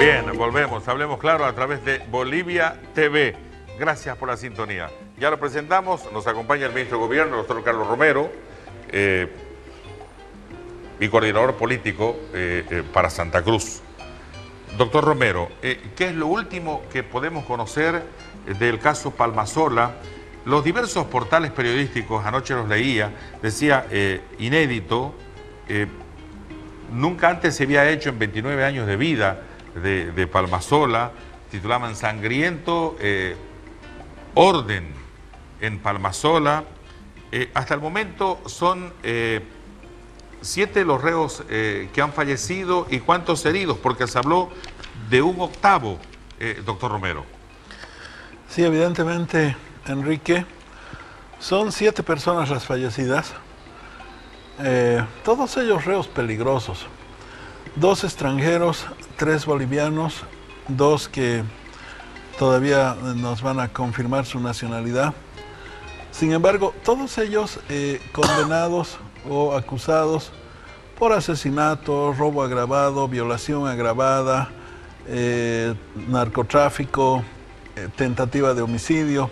Bien, volvemos. Hablemos claro a través de Bolivia TV. Gracias por la sintonía. Ya lo presentamos. Nos acompaña el ministro de Gobierno, el doctor Carlos Romero, mi coordinador político para Santa Cruz. Doctor Romero, ¿qué es lo último que podemos conocer del caso Palmasola? Los diversos portales periodísticos, anoche los leía, decía inédito, nunca antes se había hecho en 29 años de vida de Palmasola, titulaban Sangriento Orden en Palmasola. Hasta el momento son 7 los reos que han fallecido y cuántos heridos, porque se habló de un octavo, doctor Romero. Sí, evidentemente, Enrique, son 7 personas las fallecidas, todos ellos reos peligrosos, 2 extranjeros, 3 bolivianos, 2 que todavía nos van a confirmar su nacionalidad. Sin embargo, todos ellos condenados o acusados por asesinato, robo agravado, violación agravada, narcotráfico, tentativa de homicidio.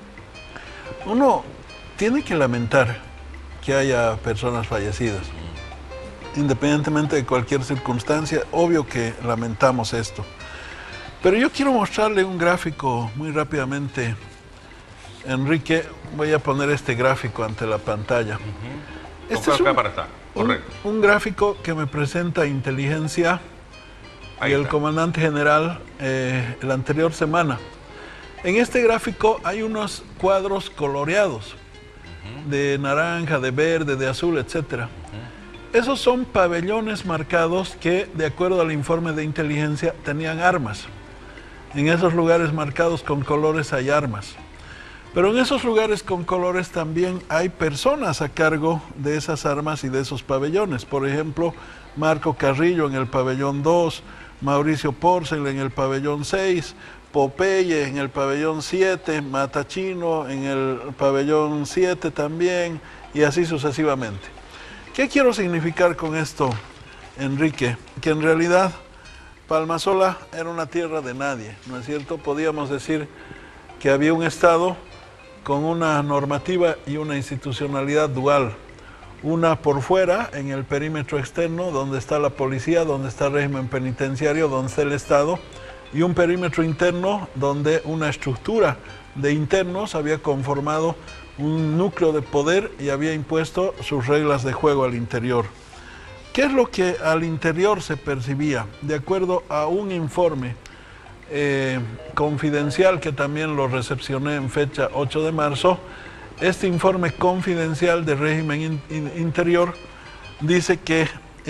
Uno tiene que lamentar que haya personas fallecidas, independientemente de cualquier circunstancia. Obvio que lamentamos esto. Pero yo quiero mostrarle un gráfico muy rápidamente, Enrique. Voy a poner este gráfico ante la pantalla. Este es un gráfico que me presenta Inteligencia y el comandante general la anterior semana. En este gráfico hay unos cuadros coloreados, de naranja, de verde, de azul, etc. Esos son pabellones marcados que, de acuerdo al informe de inteligencia, tenían armas. En esos lugares marcados con colores hay armas. Pero en esos lugares con colores también hay personas a cargo de esas armas y de esos pabellones. Por ejemplo, Marco Carrillo en el pabellón 2, Mauricio Porcel en el pabellón 6, Popeye en el pabellón 7, Matachino en el pabellón 7 también, y así sucesivamente. ¿Qué quiero significar con esto, Enrique? Que en realidad Palmasola era una tierra de nadie, ¿no es cierto? Podíamos decir que había un Estado con una normativa y una institucionalidad dual. Una por fuera, en el perímetro externo, donde está la policía, donde está el régimen penitenciario, donde está el Estado, y un perímetro interno donde una estructura de internos había conformado un núcleo de poder y había impuesto sus reglas de juego al interior. ¿Qué es lo que al interior se percibía? De acuerdo a un informe confidencial que también lo recepcioné en fecha 8 de marzo, este informe confidencial del régimen interior dice que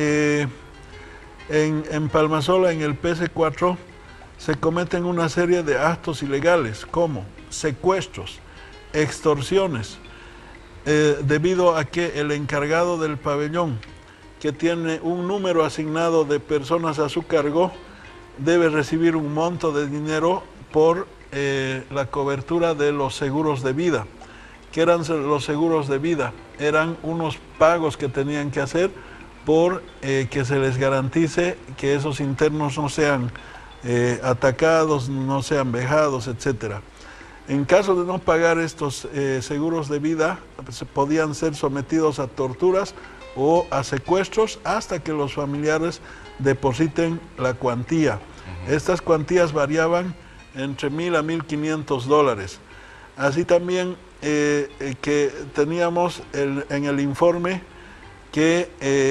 en Palmasola, en el PC4, se cometen una serie de actos ilegales como secuestros, extorsiones, debido a que el encargado del pabellón, que tiene un número asignado de personas a su cargo, debe recibir un monto de dinero por la cobertura de los seguros de vida. ¿Qué eran los seguros de vida? Eran unos pagos que tenían que hacer por que se les garantice que esos internos no sean atacados, no sean vejados, etc. En caso de no pagar estos seguros de vida, podían ser sometidos a torturas o a secuestros hasta que los familiares depositen la cuantía. Estas cuantías variaban entre $1.000 a $1.500. Así también que teníamos en el informe que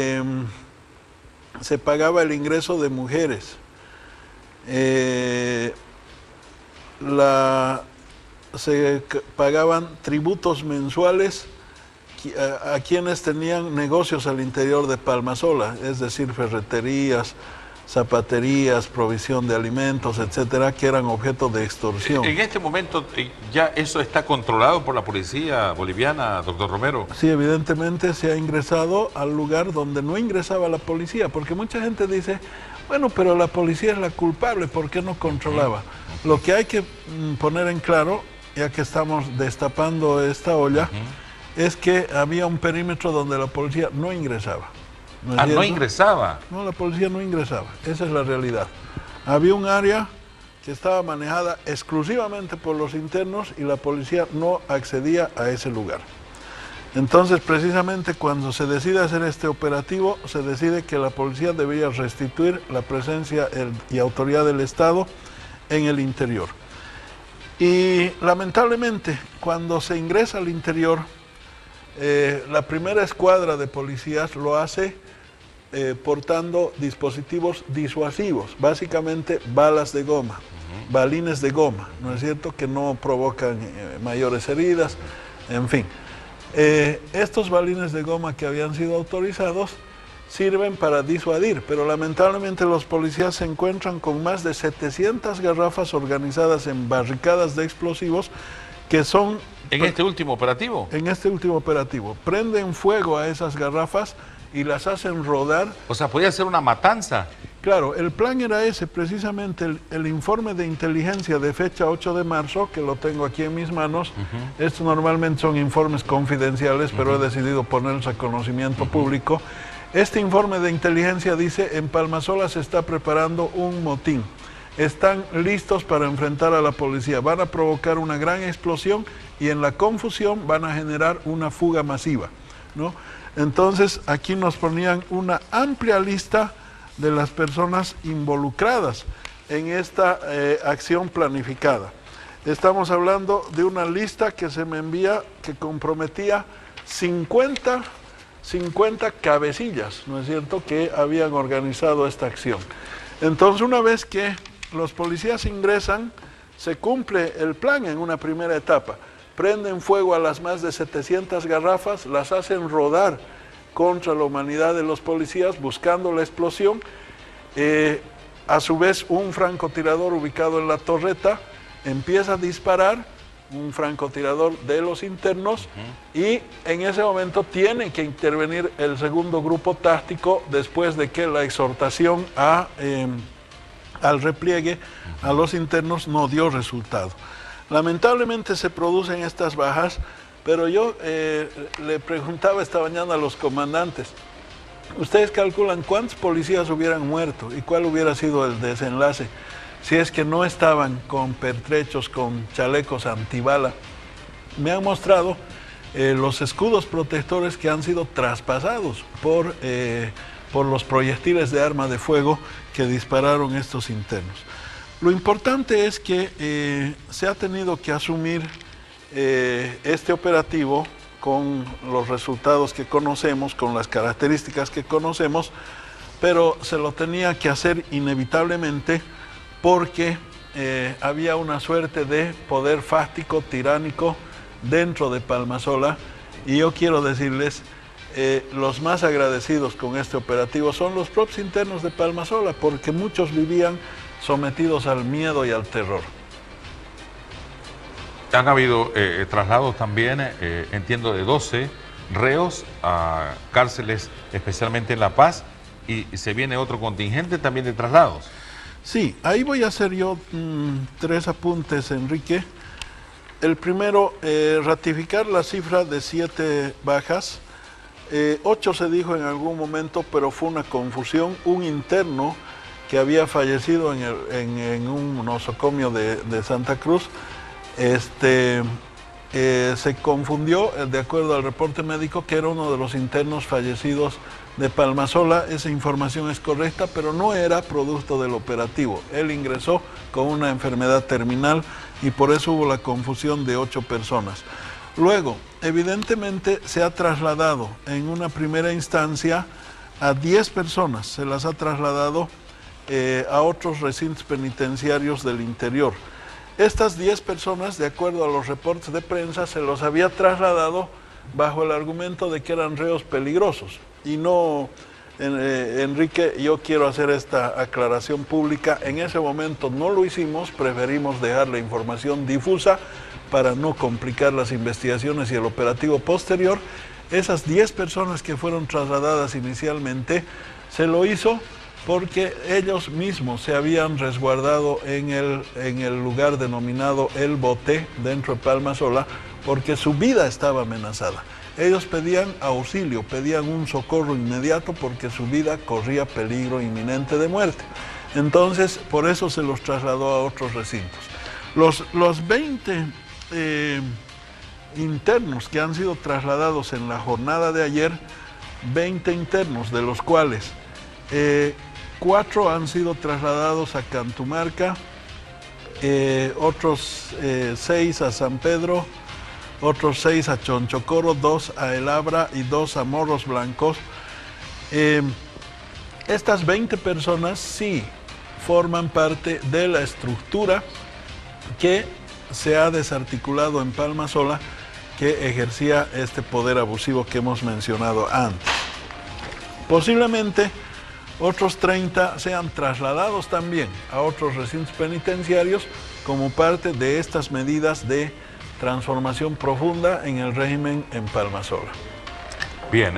se pagaba el ingreso de mujeres. Se pagaban tributos mensuales a quienes tenían negocios al interior de Palmasola, es decir, ferreterías, zapaterías, provisión de alimentos, etcétera, que eran objeto de extorsión. En este momento, ¿ya eso está controlado por la policía boliviana, doctor Romero? Sí, evidentemente se ha ingresado al lugar donde no ingresaba la policía, porque mucha gente dice, bueno, pero la policía es la culpable, ¿por qué no controlaba? Lo que hay que poner en claro, ya que estamos destapando esta olla, es que había un perímetro donde la policía no ingresaba. ¿No ingresaba? No, la policía no ingresaba, esa es la realidad. Había un área que estaba manejada exclusivamente por los internos y la policía no accedía a ese lugar. Entonces, precisamente cuando se decide hacer este operativo, se decide que la policía debería restituir la presencia y autoridad del Estado en el interior. Y lamentablemente, cuando se ingresa al interior, la primera escuadra de policías lo hace portando dispositivos disuasivos, básicamente balas de goma, balines de goma, ¿no es cierto?, que no provocan mayores heridas, en fin. Estos balines de goma que habían sido autorizados sirven para disuadir, pero lamentablemente los policías se encuentran con más de 700 garrafas organizadas en barricadas de explosivos que son... ¿En este último operativo? En este último operativo. Prenden fuego a esas garrafas y las hacen rodar. O sea, podía ser una matanza. Claro, el plan era ese, precisamente el informe de inteligencia de fecha 8 de marzo, que lo tengo aquí en mis manos. Estos normalmente son informes confidenciales, pero he decidido ponerlos a conocimiento público. Este informe de inteligencia dice: en Palmasola se está preparando un motín. Están listos para enfrentar a la policía. Van a provocar una gran explosión y en la confusión van a generar una fuga masiva, ¿no? Entonces, aquí nos ponían una amplia lista de las personas involucradas en esta acción planificada. Estamos hablando de una lista que se me envía que comprometía 50 cabecillas, ¿no es cierto?, que habían organizado esta acción. Entonces, una vez que los policías ingresan, se cumple el plan en una primera etapa. Prenden fuego a las más de 700 garrafas, las hacen rodar contra la humanidad de los policías buscando la explosión. A su vez, un francotirador ubicado en la torreta empieza a disparar, un francotirador de los internos, y en ese momento tiene que intervenir el segundo grupo táctico después de que la exhortación al repliegue a los internos no dio resultado. Lamentablemente se producen estas bajas, pero yo le preguntaba esta mañana a los comandantes: ¿ustedes calculan cuántos policías hubieran muerto y cuál hubiera sido el desenlace si es que no estaban con pertrechos, con chalecos antibala? Me han mostrado los escudos protectores que han sido traspasados por los proyectiles de arma de fuego que dispararon estos internos. Lo importante es que se ha tenido que asumir este operativo con los resultados que conocemos, con las características que conocemos, pero se lo tenía que hacer inevitablemente porque había una suerte de poder fáctico, tiránico dentro de Palmasola, y yo quiero decirles, los más agradecidos con este operativo son los propios internos de Palmasola, porque muchos vivían sometidos al miedo y al terror. Han habido traslados también, entiendo, de 12 reos a cárceles, especialmente en La Paz, y se viene otro contingente también de traslados. Sí, ahí voy a hacer yo 3 apuntes, Enrique. El primero, ratificar la cifra de 7 bajas. 8 se dijo en algún momento, pero fue una confusión. Un interno que había fallecido en un nosocomio de Santa Cruz, se confundió, de acuerdo al reporte médico, que era uno de los internos fallecidos de Palmasola. Esa información es correcta, pero no era producto del operativo. Él ingresó con una enfermedad terminal y por eso hubo la confusión de 8 personas. Luego, evidentemente, se ha trasladado en una primera instancia a 10 personas, se las ha trasladado a otros recintos penitenciarios del interior. Estas 10 personas, de acuerdo a los reportes de prensa, se los había trasladado bajo el argumento de que eran reos peligrosos. Y no, Enrique, yo quiero hacer esta aclaración pública, en ese momento no lo hicimos, preferimos dejar la información difusa para no complicar las investigaciones y el operativo posterior. Esas 10 personas que fueron trasladadas inicialmente, se lo hizo porque ellos mismos se habían resguardado en el lugar denominado El Bote, dentro de Palmasola, porque su vida estaba amenazada. Ellos pedían auxilio, pedían un socorro inmediato porque su vida corría peligro inminente de muerte. Entonces, por eso se los trasladó a otros recintos. Los 20 internos que han sido trasladados en la jornada de ayer, 20 internos, de los cuales 4 han sido trasladados a Cantumarca, otros 6 a San Pedro, otros 6 a Chonchocoro, 2 a El Abra y 2 a Morros Blancos. Estas 20 personas sí forman parte de la estructura que se ha desarticulado en Palmasola, que ejercía este poder abusivo que hemos mencionado antes. Posiblemente otros 30 sean trasladados también a otros recintos penitenciarios como parte de estas medidas de transformación profunda en el régimen en Palmasola. Bien,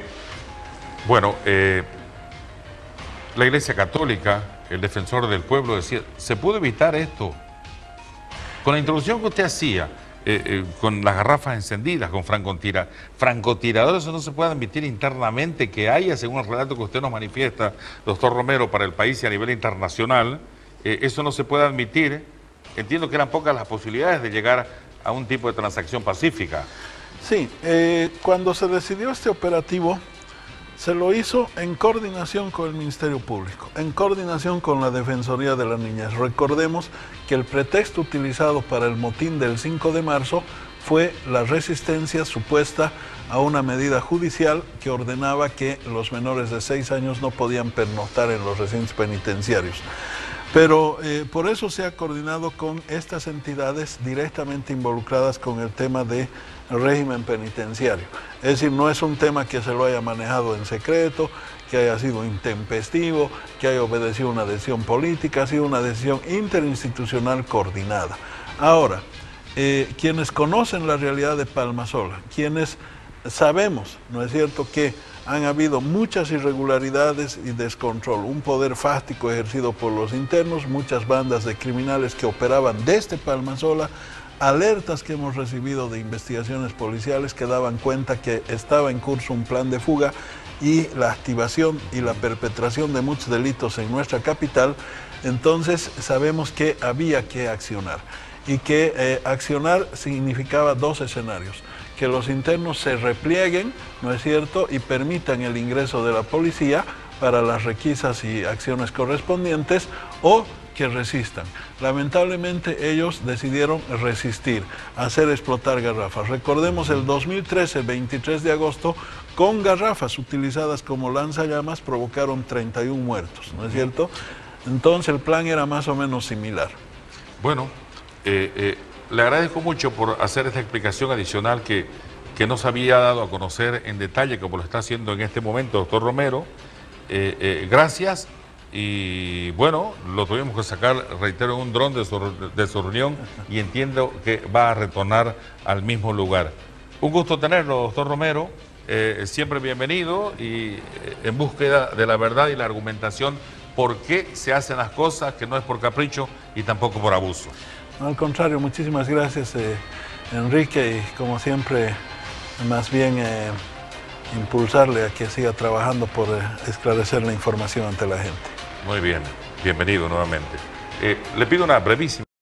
la Iglesia Católica, el defensor del pueblo, decía, ¿se pudo evitar esto? Con la introducción que usted hacía, con las garrafas encendidas, con francotiradores, eso no se puede admitir internamente que haya, según el relato que usted nos manifiesta, doctor Romero, para el país y a nivel internacional, eso no se puede admitir. Entiendo que eran pocas las posibilidades de llegar a un tipo de transacción pacífica. Sí, cuando se decidió este operativo, se lo hizo en coordinación con el Ministerio Público, en coordinación con la Defensoría de la Niñez. Recordemos que el pretexto utilizado para el motín del 5 de marzo fue la resistencia supuesta a una medida judicial que ordenaba que los menores de 6 años no podían pernoctar en los recintos penitenciarios. Pero por eso se ha coordinado con estas entidades directamente involucradas con el tema de régimen penitenciario. Es decir, no es un tema que se lo haya manejado en secreto, que haya sido intempestivo, que haya obedecido una decisión política, ha sido una decisión interinstitucional coordinada. Ahora, quienes conocen la realidad de Palmasola, quienes sabemos, ¿no es cierto?, que han habido muchas irregularidades y descontrol, un poder fáctico ejercido por los internos, muchas bandas de criminales que operaban desde Palmasola, alertas que hemos recibido de investigaciones policiales que daban cuenta que estaba en curso un plan de fuga y la activación y la perpetración de muchos delitos en nuestra capital. Entonces sabemos que había que accionar y que accionar significaba 2 escenarios: que los internos se replieguen, ¿no es cierto?, y permitan el ingreso de la policía para las requisas y acciones correspondientes, o que resistan. Lamentablemente ellos decidieron resistir, hacer explotar garrafas. Recordemos el 2013, 23 de agosto, con garrafas utilizadas como lanzallamas provocaron 31 muertos, ¿no es cierto? Entonces el plan era más o menos similar. Bueno, le agradezco mucho por hacer esta explicación adicional que no se había dado a conocer en detalle como lo está haciendo en este momento, doctor Romero. Gracias. Y bueno, lo tuvimos que sacar, reitero, en un dron de su reunión, y entiendo que va a retornar al mismo lugar. Un gusto tenerlo, doctor Romero, siempre bienvenido, y en búsqueda de la verdad y la argumentación por qué se hacen las cosas, que no es por capricho y tampoco por abuso. Al contrario, muchísimas gracias, Enrique, y como siempre, más bien impulsarle a que siga trabajando por esclarecer la información ante la gente. Muy bien, bienvenido nuevamente. Le pido una brevísima